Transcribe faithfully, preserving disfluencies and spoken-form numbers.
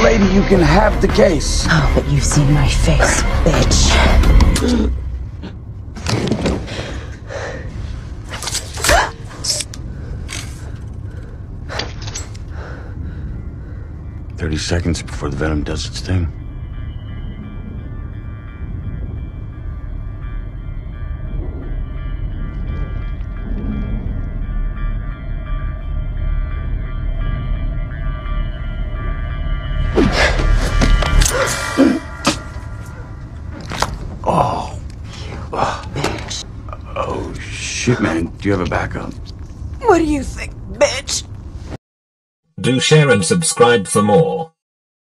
lady, you can have the case. Oh, but you've seen my face, bitch. Thirty seconds before the venom does its thing. Oh. Oh, bitch. Oh, shit, man. Do you have a backup? What do you think, bitch? Do share and subscribe for more.